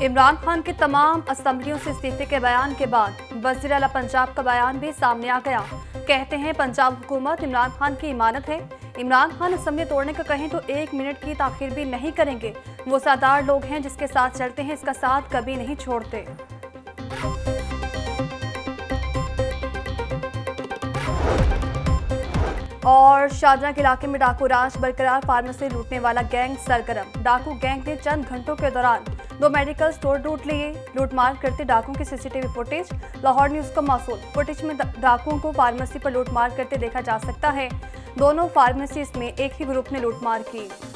इमरान खान के तमाम असेंबलियों से इस्तीफे के बयान के बाद वज़ीर आला पंजाब का बयान भी सामने आ गया। कहते हैं पंजाब हुकूमत इमरान खान की इमानत है। इमरान खान असेंबली तोड़ने का कहें तो 1 मिनट की ताखीर भी नहीं करेंगे। वो सादार लोग हैं, जिसके साथ चलते हैं इसका साथ कभी नहीं छोड़ते। और शाहजहां के इलाके में डाकू राज बरकरार, फार्मेसी लूटने वाला गैंग सरगर्म। डाकू गैंग ने चंद घंटों के दौरान 2 मेडिकल स्टोर लूट लिए। लूटमार करते डाकुओं की सीसीटीवी फुटेज लाहौर न्यूज़ को मौसूल। फुटेज में डाकुओं को फार्मेसी पर लूटमार करते देखा जा सकता है। दोनों फार्मेसीज में एक ही ग्रुप ने लूटमार की।